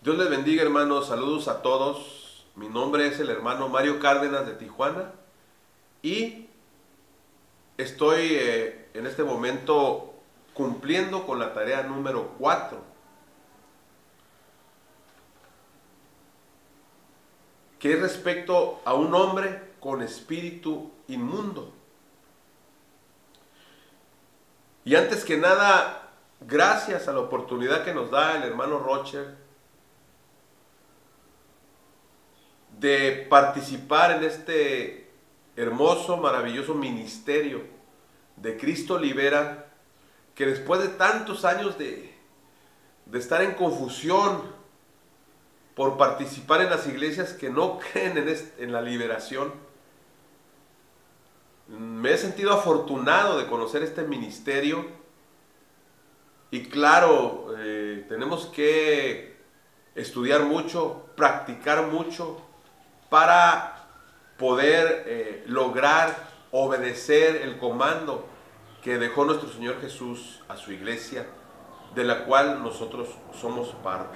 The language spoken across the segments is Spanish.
Dios les bendiga, hermanos. Saludos a todos. Mi nombre es el hermano Mario Cárdenas de Tijuana y estoy en este momento cumpliendo con la tarea número 4, que es respecto a un hombre con espíritu inmundo. Y antes que nada, gracias a la oportunidad que nos da el hermano Rocher de participar en este hermoso, maravilloso ministerio de Cristo Libera, que después de tantos años de estar en confusión por participar en las iglesias que no creen en la liberación, me he sentido afortunado de conocer este ministerio. Y claro, tenemos que estudiar mucho, practicar mucho para poder lograr obedecer el comando que dejó nuestro Señor Jesús a su iglesia, de la cual nosotros somos partes.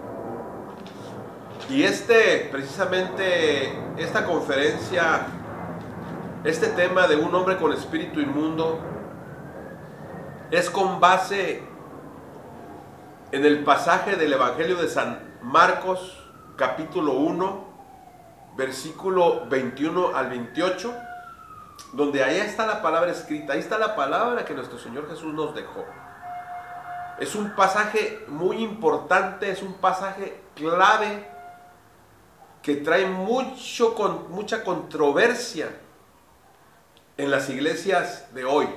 Y precisamente esta conferencia, este tema de un hombre con espíritu inmundo, es con base en el pasaje del Evangelio de San Marcos, capítulo 1, versículo 21 al 28, donde ahí está la palabra escrita, ahí está la palabra que nuestro Señor Jesús nos dejó. Es un pasaje muy importante, es un pasaje clave que trae mucha controversia en las iglesias de hoy.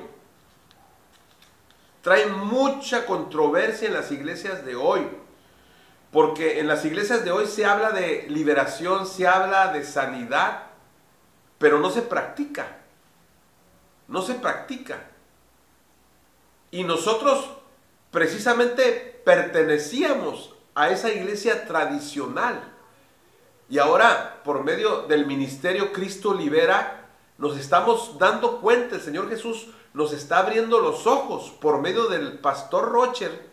Trae mucha controversia en las iglesias de hoy. Porque en las iglesias de hoy se habla de liberación, se habla de sanidad, pero no se practica. No se practica. Y nosotros precisamente pertenecíamos a esa iglesia tradicional. Y ahora, por medio del ministerio Cristo Libera, nos estamos dando cuenta, el Señor Jesús nos está abriendo los ojos por medio del pastor Rocher,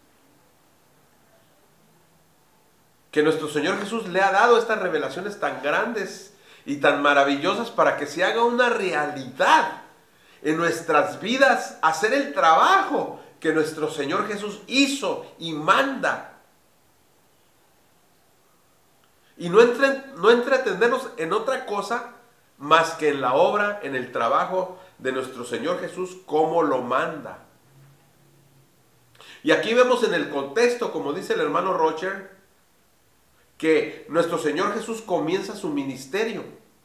que nuestro Señor Jesús le ha dado estas revelaciones tan grandes y tan maravillosas para que se haga una realidad en nuestras vidas, hacer el trabajo que nuestro Señor Jesús hizo y manda. Y no entretenernos en otra cosa más que en la obra, en el trabajo de nuestro Señor Jesús, como lo manda. Y aquí vemos en el contexto, como dice el hermano Rocher, que nuestro Señor Jesús comienza su ministerio.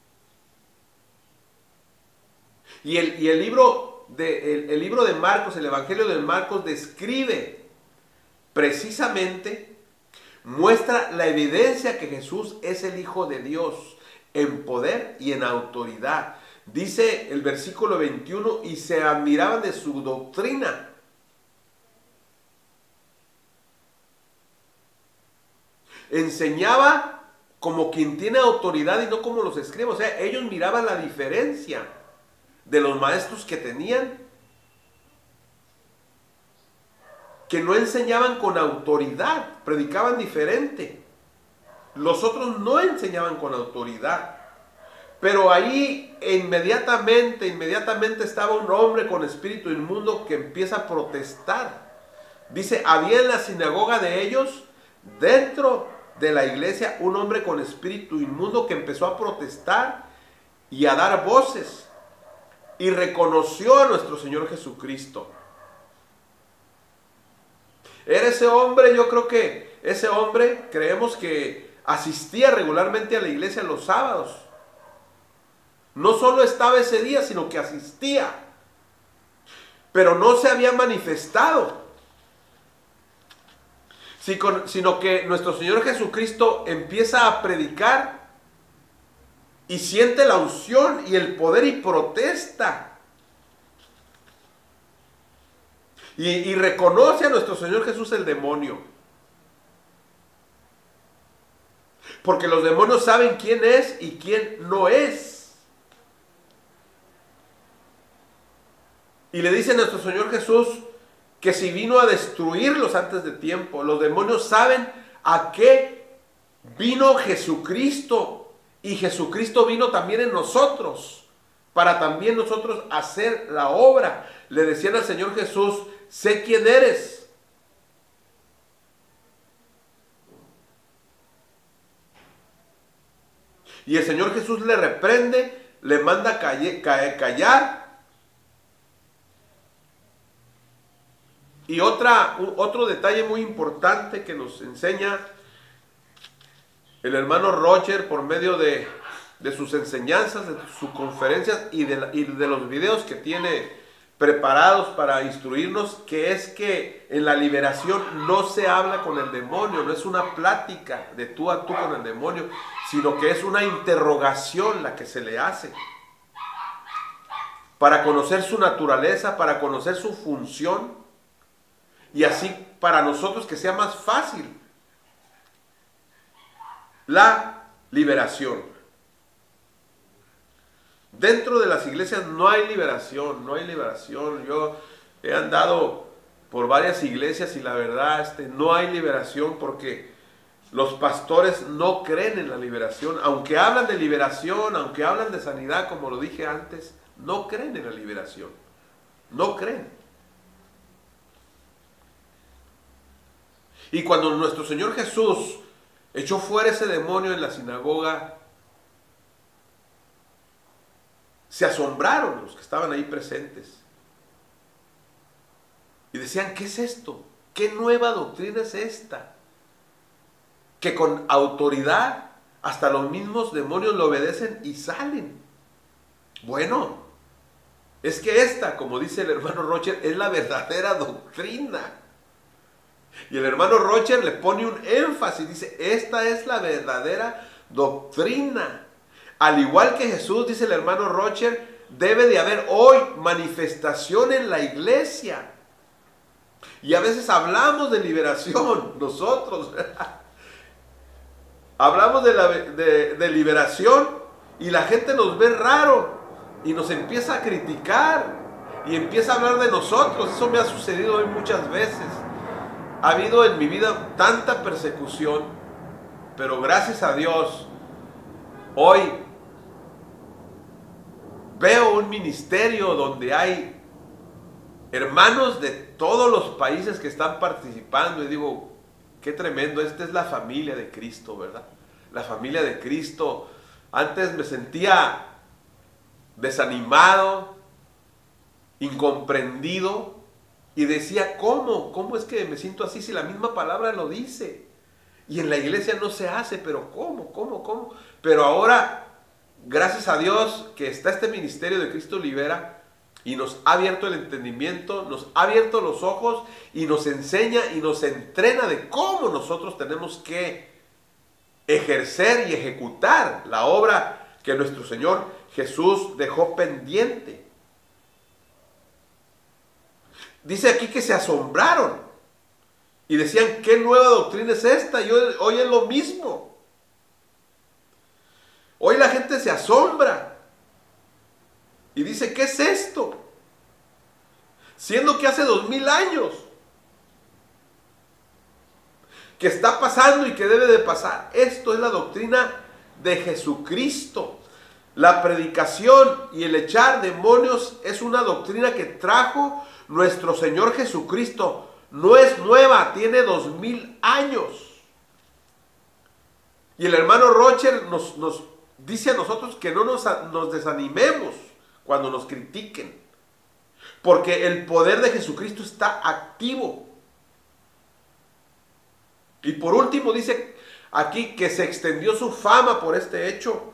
Y el libro de Marcos, el Evangelio de Marcos, describe precisamente, muestra la evidencia que Jesús es el Hijo de Dios en poder y en autoridad. Dice el versículo 21, y se admiraban de su doctrina. Enseñaba como quien tiene autoridad y no como los escribas. O sea, ellos miraban la diferencia de los maestros que tenían, que no enseñaban con autoridad, predicaban diferente. Los otros no enseñaban con autoridad. Pero ahí inmediatamente estaba un hombre con espíritu inmundo que empieza a protestar. Dice, había en la sinagoga de ellos, dentro de la iglesia, un hombre con espíritu inmundo que empezó a protestar y a dar voces. Y reconoció a nuestro Señor Jesucristo. Era ese hombre, yo creo que ese hombre, creemos que asistía regularmente a la iglesia los sábados. No solo estaba ese día, sino que asistía. Pero no se había manifestado. Sino que nuestro Señor Jesucristo empieza a predicar y siente la unción y el poder y protesta. Y reconoce a nuestro Señor Jesús el demonio. Porque los demonios saben quién es y quién no es. Y le dice a nuestro Señor Jesús que si vino a destruirlos antes de tiempo, los demonios saben ¿A qué vino Jesucristo? Y Jesucristo vino también en nosotros, para también nosotros hacer la obra. Le decían al Señor Jesús, sé quién eres. Y el Señor Jesús le reprende, le manda callar. Y otro detalle muy importante que nos enseña el hermano Roger por medio de sus enseñanzas, de sus conferencias y de los videos que tiene preparados para instruirnos, que es que en la liberación no se habla con el demonio, no es una plática de tú a tú con el demonio, sino que es una interrogación la que se le hace para conocer su naturaleza, para conocer su función, y así para nosotros que sea más fácil la liberación. Dentro de las iglesias no hay liberación, no hay liberación. Yo he andado por varias iglesias y la verdad no hay liberación, porque los pastores no creen en la liberación. Aunque hablan de liberación, aunque hablan de sanidad, como lo dije antes, no creen en la liberación. No creen. Y cuando nuestro Señor Jesús echó fuera ese demonio en la sinagoga, se asombraron los que estaban ahí presentes. Y decían, ¿qué es esto? ¿Qué nueva doctrina es esta? Que con autoridad hasta los mismos demonios le obedecen y salen. Bueno, es que esta, como dice el hermano Roger, es la verdadera doctrina. Y el hermano Roger le pone un énfasis, dice, esta es la verdadera doctrina. Al igual que Jesús, dice el hermano Roger, debe de haber hoy manifestación en la iglesia. Y a veces hablamos de liberación, nosotros, ¿verdad? Hablamos de liberación y la gente nos ve raro y nos empieza a criticar y empieza a hablar de nosotros. Eso me ha sucedido hoy muchas veces. Ha habido en mi vida tanta persecución, pero gracias a Dios, hoy veo un ministerio donde hay hermanos de todos los países que están participando y digo, qué tremendo, esta es la familia de Cristo, ¿verdad? La familia de Cristo. Antes me sentía desanimado, incomprendido, y decía, ¿cómo es que me siento así si la misma palabra lo dice? Y en la iglesia no se hace, pero ¿cómo? Pero ahora, gracias a Dios que está este ministerio de Cristo Libera y nos ha abierto el entendimiento, nos ha abierto los ojos y nos enseña y nos entrena de cómo nosotros tenemos que ejercer y ejecutar la obra que nuestro Señor Jesús dejó pendiente. Dice aquí que se asombraron y decían, ¿qué nueva doctrina es esta? Y hoy es lo mismo. Hoy la gente se asombra y dice, ¿qué es esto? Siendo que hace 2000 años que está pasando y que debe de pasar. Esto es la doctrina de Jesucristo. La predicación y el echar demonios es una doctrina que trajo nuestro Señor Jesucristo. No es nueva, tiene 2000 años. Y el hermano Roger nos dice a nosotros que no nos desanimemos cuando nos critiquen, porque el poder de Jesucristo está activo. Y por último dice aquí que se extendió su fama por este hecho.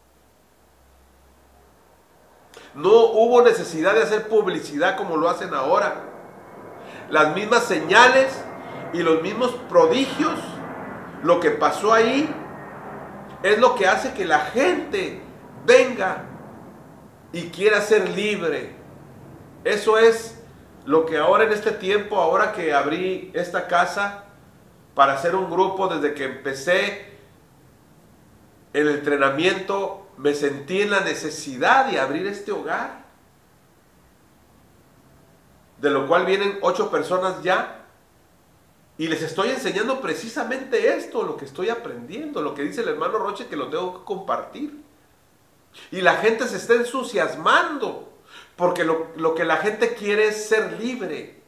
No hubo necesidad de hacer publicidad como lo hacen ahora. Las mismas señales y los mismos prodigios, lo que pasó ahí, es lo que hace que la gente venga y quiera ser libre. Eso es lo que ahora en este tiempo, ahora que abrí esta casa para hacer un grupo, desde que empecé el entrenamiento, me sentí en la necesidad de abrir este hogar, de lo cual vienen 8 personas ya, Y les estoy enseñando precisamente esto, lo que estoy aprendiendo, lo que dice el hermano Roche, que lo tengo que compartir. Y la gente se está entusiasmando, porque lo que la gente quiere es ser libre.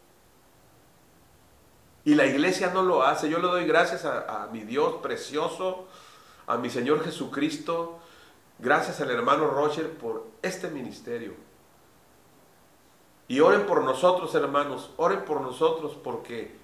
Y la iglesia no lo hace. Yo le doy gracias a mi Dios precioso, a mi Señor Jesucristo, gracias al hermano Roger por este ministerio. Y oren por nosotros, hermanos, oren por nosotros, porque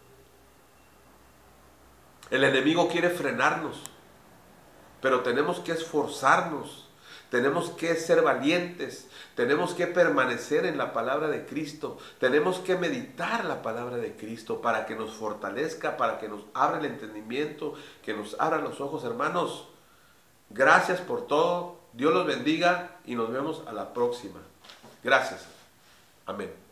el enemigo quiere frenarnos, pero tenemos que esforzarnos, tenemos que ser valientes, tenemos que permanecer en la palabra de Cristo, tenemos que meditar la palabra de Cristo para que nos fortalezca, para que nos abra el entendimiento, que nos abra los ojos, hermanos. Gracias por todo, Dios los bendiga y nos vemos a la próxima. Gracias. Amén.